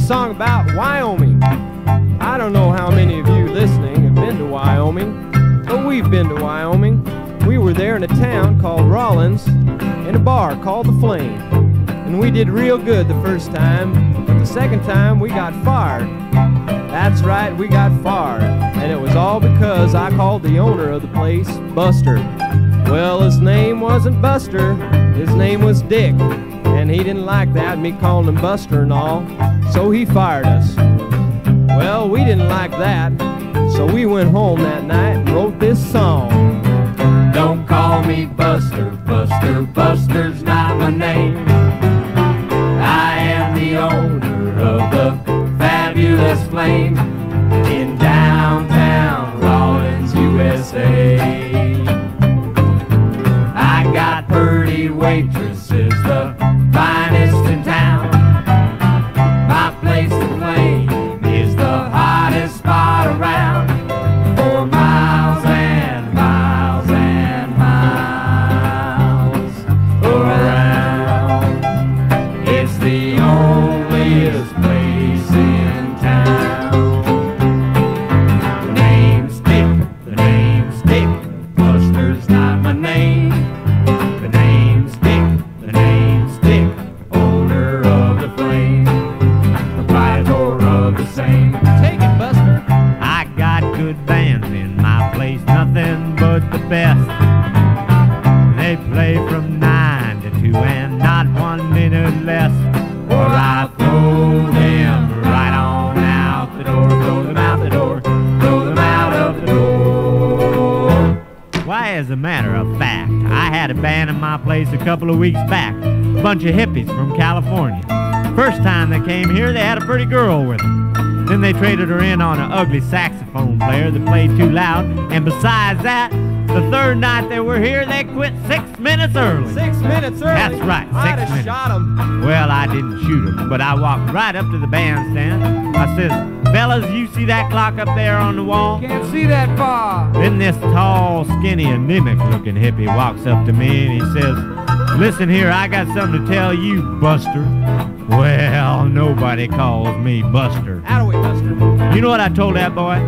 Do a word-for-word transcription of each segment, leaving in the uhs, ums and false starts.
song about Wyoming. I don't know how many of you listening have been to Wyoming, but we've been to Wyoming. We were there in a town called Rawlins in a bar called The Flame. And we did real good the first time, but the second time we got fired. That's right, we got fired. And it was all because I called the owner of the place Buster. Well, his name wasn't Buster, his name was Dick. And he didn't like that, me calling him Buster and all, so he fired us. Well, we didn't like that, so we went home that night and wrote this song. Don't call me Buster, Buster, Buster's not my name. I am the owner of the fabulous Flame in downtown Rawlins, U S A. I got pretty waitresses, the finest in town. My place to Flame is the hottest spot around. For miles and miles and miles around, it's the onlyest place in town. The name's Dick, the name's Dick, Buster's not my name. The name's Dick, the name's Dick, owner of the Flame, proprietor of the same. Take it, Buster. I got good bands in my place, nothing but the best. They play from nine to two and not one minute less, or I throw them right on out the door, throw them out the door, throw them out of the door. Why, as a matter of fact, I had a band in my place a couple of weeks back, a bunch of hippies from California. First time they came here, they had a pretty girl with them. Then they traded her in on an ugly saxophone player that played too loud, and besides that, the third night they were here, they quit six minutes early. Six minutes early? That's right, I'd six have minutes. shot him. Well, I didn't shoot him, but I walked right up to the bandstand. I says, fellas, you see that clock up there on the wall? Can't see that far. Then this tall, skinny, anemic-looking hippie walks up to me and he says, listen here, I got something to tell you, Buster. Well, nobody calls me Buster. Outta way, Buster. You know what I told that boy?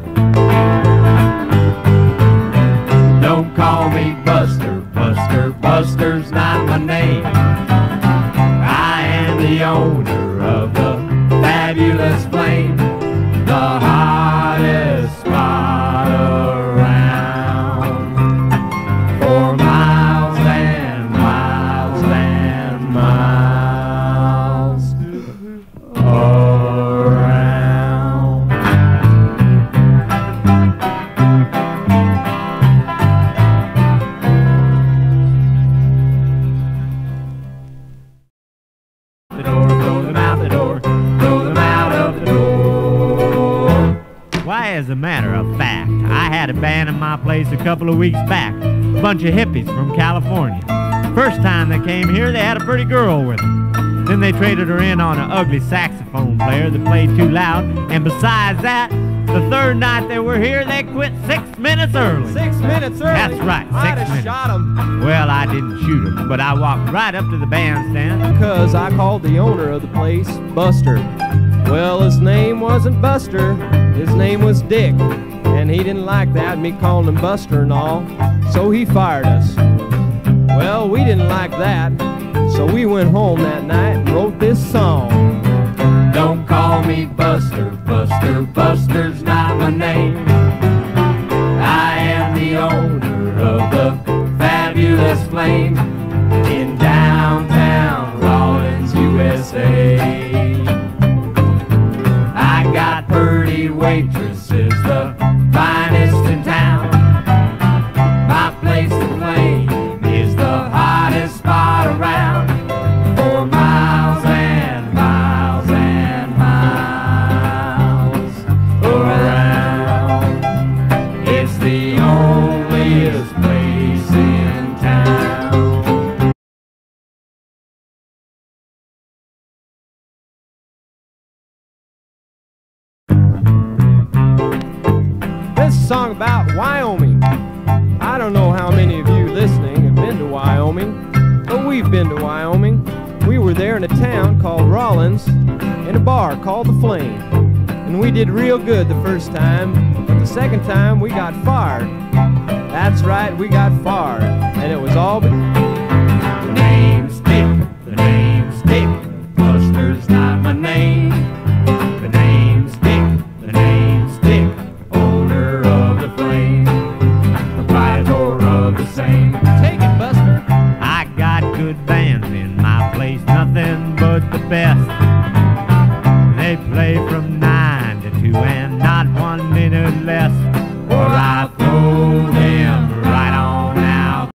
Don't call me Buster, Buster, Buster's not my name. I am the owner of the fabulous Flame, the hottest spot around. For miles and miles and miles around. The door, throw them out the door, throw them out of the door. Why, as a matter of fact, I had a band in my place a couple of weeks back, a bunch of hippies from California. First time they came here, they had a pretty girl with them. Then they traded her in on an ugly saxophone player that played too loud, and besides that, the third night they were here, they quit six minutes early. Six minutes early? That's right, six I'd have minutes. shot him. Well, I didn't shoot him, but I walked right up to the bandstand. Because I called the owner of the place Buster. Well, his name wasn't Buster, his name was Dick. And he didn't like that, me calling him Buster and all, so he fired us. Well, we didn't like that, so we went home that night and wrote this song. Don't call me Buster, Buster, Buster's not my name. I am the owner of the fabulous Flame in downtown Rawlins, U S A. I got pretty waitresses, the finest in town. My place to Flame is the hottest spot around. For miles and miles and miles around, it's the onlyest place in town. This is a song about Wyoming. I don't know how many of you listening have been to Wyoming, but we've been to Wyoming. We were there in a town town called Rawlins in a bar called the Flame. And we did real good the first time, but the second time we got fired. That's right, we got fired, and it was all but... The name's Dick, the name's Dick, Buster's not my name. The name's Dick, the name's Dick, owner of the Flame, proprietor of the same. Take it, Buster. I got good bands in my place, nothing but the best.